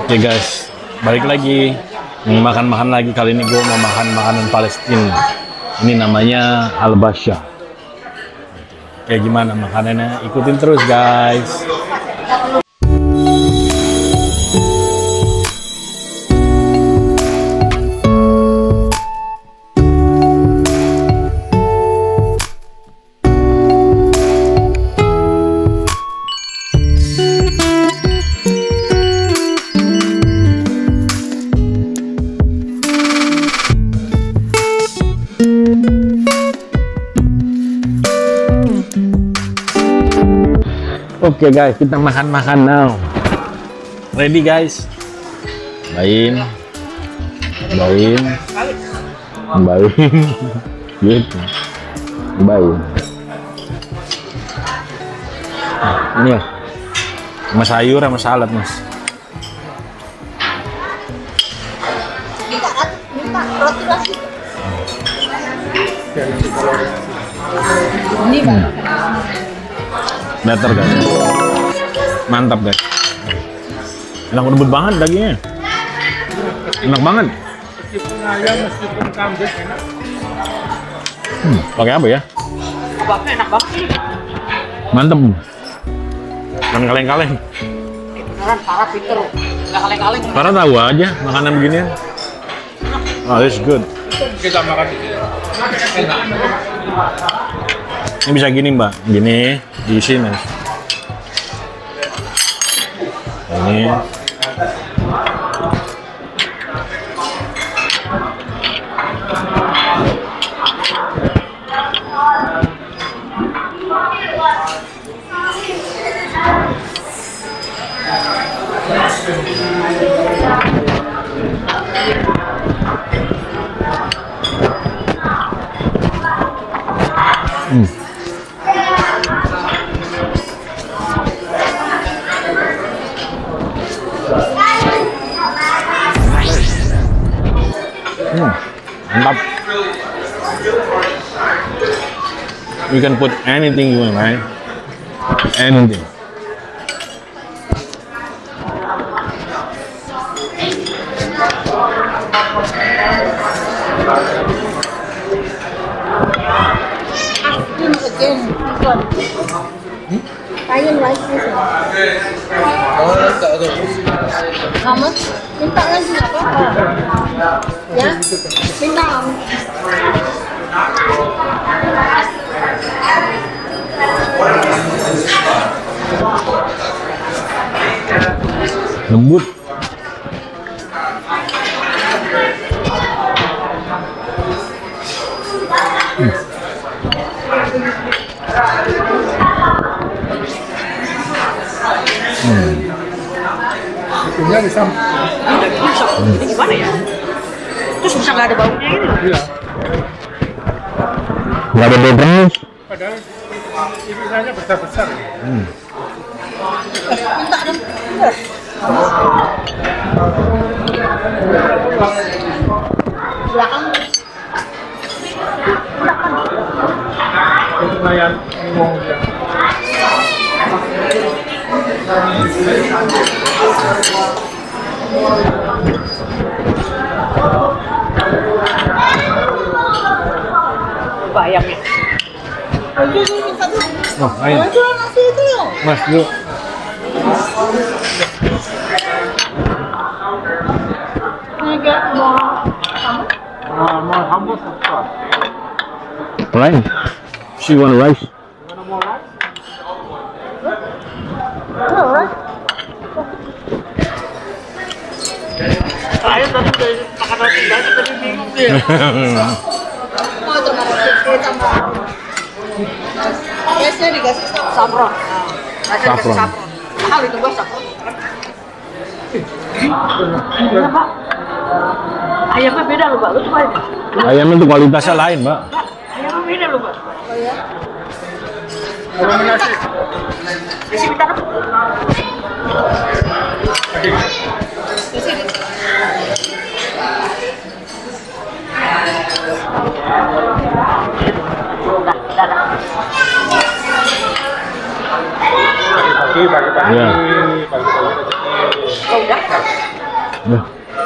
Oke guys, balik lagi makan-makan lagi. Kali ini gue mau makan makanan Palestina. Ini namanya al-basha. Kayak gimana makanannya? Ikutin terus guys. Oke guys, kita makan-makan now. Ready guys? Bain. Gitu. Bain. Ini ya. Sama sayur sama salad, Mas. Roti nasi. Ini Better guys, mantap guys, enak lembut banget dagingnya, enak banget. Meskipun ayam, meskipun kambing enak. Pakai apa ya? kebabnya enak banget. Mantep, dan kaleng-kaleng. Beneran parah pinter, nggak kaleng-kaleng. Karena tahu aja makanan beginian. Oh, this good. Kita makan di sini. Enak. Ini bisa gini mbak, gini diisi mas. Ini. Mantap. You can put anything you want, right? Anything. Kamu minta lagi nggak apa-apa ya, minta kamu. Lembut. Itunya bisa. Ini gimana ya? Terus bisa nggak ada baunya gitu? Iya. Nggak ada bau. Padahal irisannya besar-besar. Minta dong. Belakang. Itu lumayan ngomong dia. Bayamnya. Ayo minta tuh. Oh, ayo. Itu nasi itu loh. Mas, yuk. Ini kayak mau kamu? Mau hummus apa? Lain. She want rice. Mau rice? Saya tadi udah makan roti banyak tadi bingung dia. Mau tambah roti, tambah. Biasanya dikasih saffron. Saffron. Mahal itu bos saffron. Iya pak. Ayamnya beda loh pak, lu coba aja. Ayamnya tuh kualitasnya lain mbak. Pak, ayamnya beda loh pak. Oh ya? Kalau nasi. Isi minta dong. Isi. Pagi-pagi Iya. pagi-pagi rezeki. Oh, udah. Ya.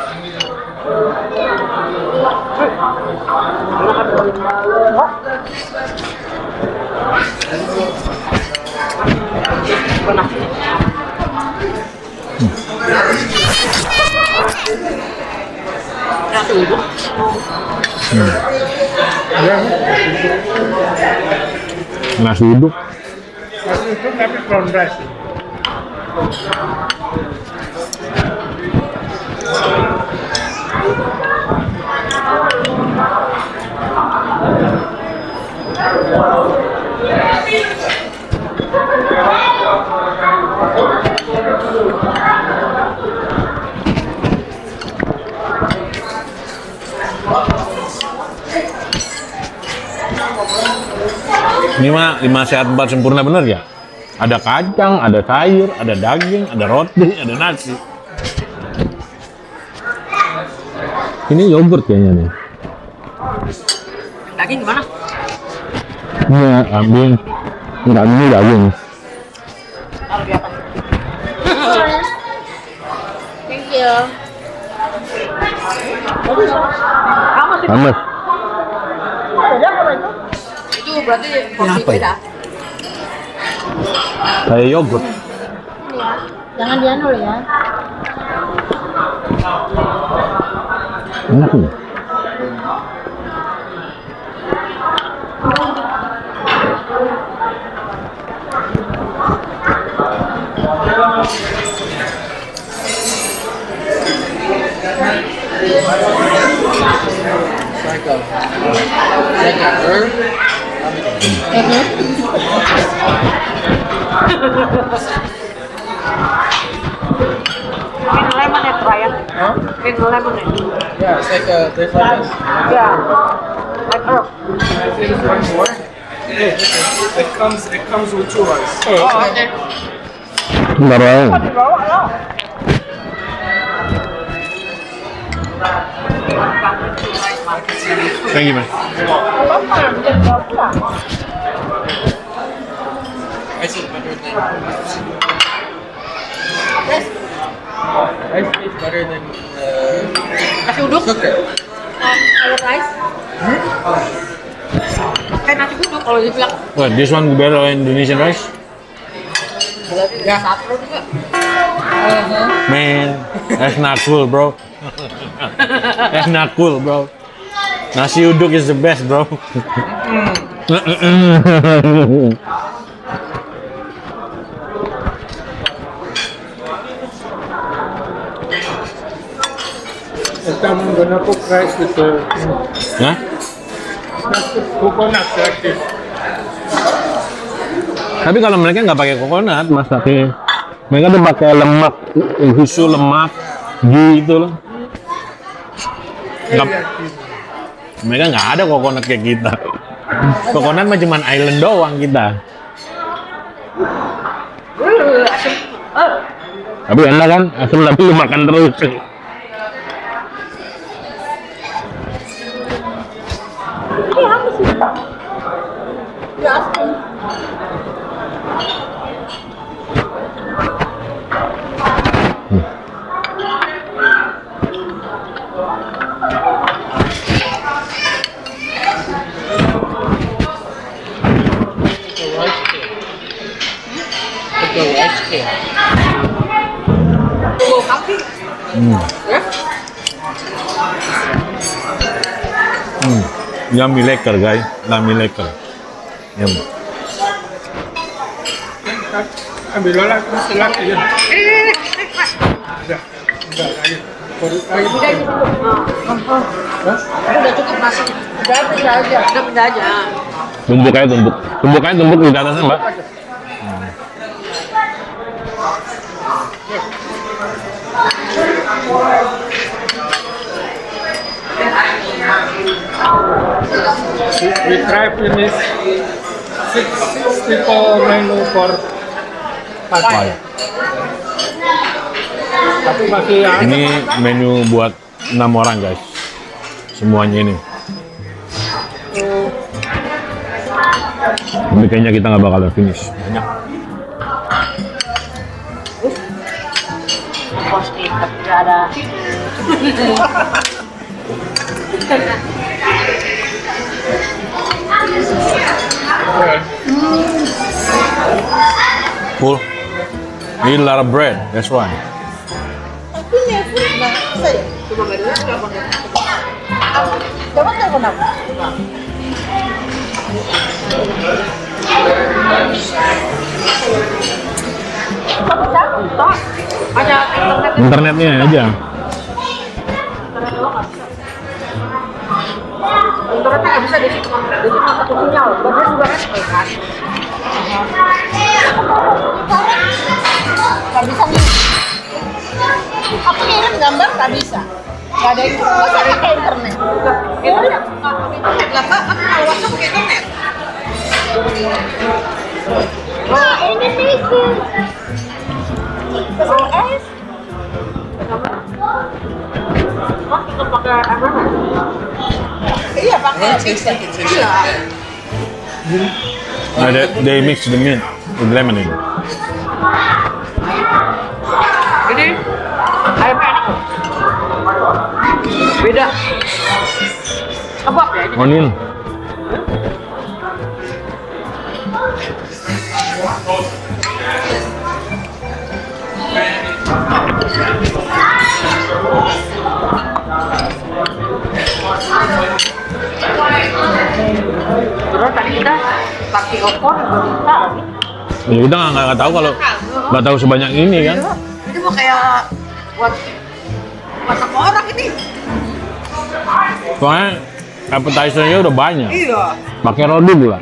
Nasi uduk. Nasi itu tapi brown rice. Ini mah 5 sehat 4 sempurna bener ya? Ada kacang, ada sayur, ada daging, ada roti, ada nasi. Ini yogurt kayaknya nih. Daging gimana? Iya, ambil. Enggak, ini daging. Taruh di atas. Thank you. Kamu sih? Panas. Beda apa itu? Itu berarti porsi apa ya? beda. Kayak yogurt. Ya. Jangan dianul ya. Enak nih. Pin lemonade, Ryan. Huh? Pin lemonade. Yeah, it's like a taste like this. Yeah. Like herb. One more. It comes with two rice. Oh, okay. Bentar ya. Dibawa lah. Thank you, man. Apa-apa, bisa dibawa pulang. Rice is better than Terus, rice is better than nasi uduk. sugar. Kalau rice. Kayak nasi uduk kalau dibilang. What, this one better than Indonesian rice? Berarti Ya. satu juga. Man, that's not cool, bro. That's not cool, bro. Nasi uduk is the best, bro. Next time I'm gonna cook rice with Hah? coconut like this. Tapi kalau mereka nggak pakai coconut, masaknya mereka tuh pakai lemak, susu lemak, ghee gitu loh. Nggak- mereka nggak ada coconut kayak kita. Coconut mah cuman island doang kita. Asam. Tapi enak kan, asam tapi lu makan terus. Ini apa sih? Ya asam. The rice cake. Bau kaki. Ya? Yummy lekker, guys. Yummy lekker. Yum. Ambil lah, masih lagi ya. Ini. Udah, ayo. Ayo. Udah itu cukup. Udah cukup nasi. Udah pindah aja. Udah pindah aja. Tumbuk aja tumbuk. Tumbuk aja tumbuk di atasnya, Mbak. We try finish 64 menu for Pasai. Tapi masih Ini menu buat 6 orang, guys. Semuanya ini. Tapi kayaknya kita nggak bakal finish. Banyak. posting tapi nggak ada. Full. Need a lot of bread. That's why. Tapi never nggak saya. Coba beri telepon. Coba telepon aku. Ada Internetnya aja. internetnya nggak bisa di situ satu sinyal. Badan juga kan nggak bisa nih. Aku ngirim gambar nggak bisa. Nggak ada itu. Masa pakai internet? Internet nggak pakai internet lah Pak. Aku kalau WhatsApp pakai internet. Nah ini bisa. SOS. Oh, kita pakai apa? Iya pakai bisa. Iya. They mix the mint with lemonade. Ini ayamnya enak. Beda. Kebab ya ini. Onion. Terus tadi kita pakai opor juga bisa. Ya kita nggak tahu kalau nggak tahu sebanyak ini kan. Ini mau kayak buat masak orang ini. Soalnya appetizer-nya udah banyak. Iya. Pakai roti pula.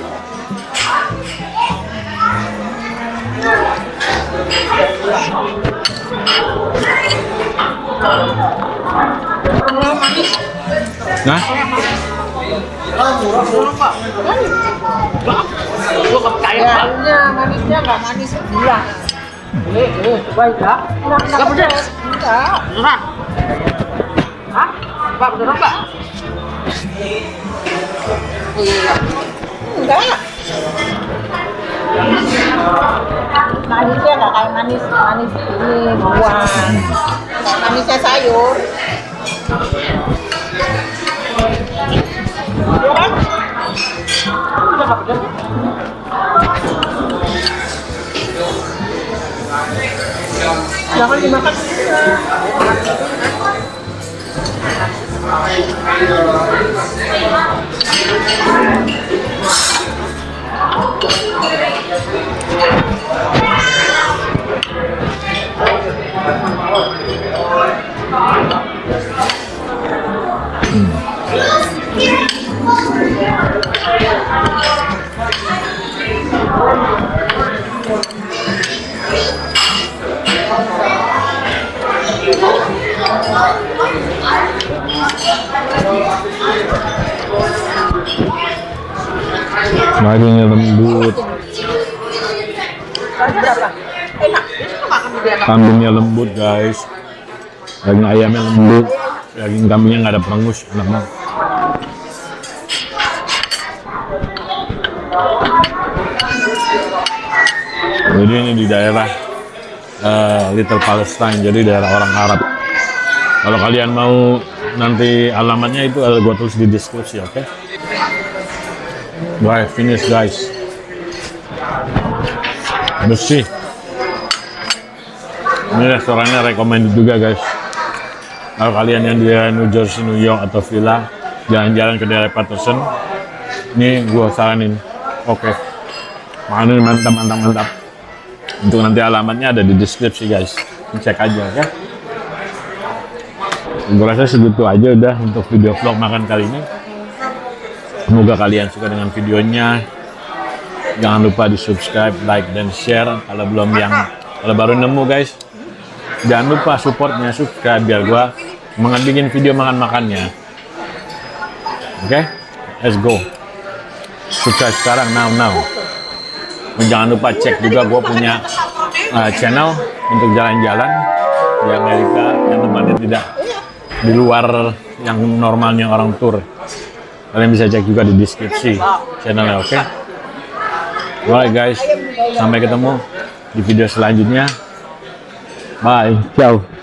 Nah, Murah Pak. Gua nggak percaya Pak. Manisnya nggak manis gula. Coba ya. Nggak pedas. Enggak. Beneran? Hah? Pak beneran Pak? Enggak. Manisnya nggak kayak manis ini buah. Kayak manisnya sayur. Iya kan? Udah nggak pedas. Jangan dimakan. dagingnya lembut, Enak. kambingnya lembut guys, daging ayamnya lembut, daging kambingnya nggak ada perengus, enak banget. Jadi ini di daerah Little Palestine, jadi daerah orang Arab. Kalau kalian mau nanti alamatnya itu gue tulis di deskripsi, oke? Right, finish guys. Bersih. Ini restorannya recommended juga guys. Kalau kalian yang di New Jersey, New York atau Villa, jalan-jalan ke daerah Patterson, ini gue saranin. Oke. Makanan mantap. Untuk nanti alamatnya ada di deskripsi guys. Cek aja ya. Gue rasa segitu aja udah untuk video vlog makan kali ini. Semoga kalian suka dengan videonya. Jangan lupa di subscribe, like, dan share. Kalau baru nemu guys, jangan lupa supportnya, subscribe biar gua bikin video makan-makannya. Oke, let's go. Subscribe sekarang, now. Jangan lupa cek juga gua punya channel untuk jalan-jalan di Amerika yang tempatnya tidak di luar yang normalnya orang tour. Kalian bisa cek juga di deskripsi channelnya, oke? Alright guys, sampai ketemu di video selanjutnya. Bye. Ciao.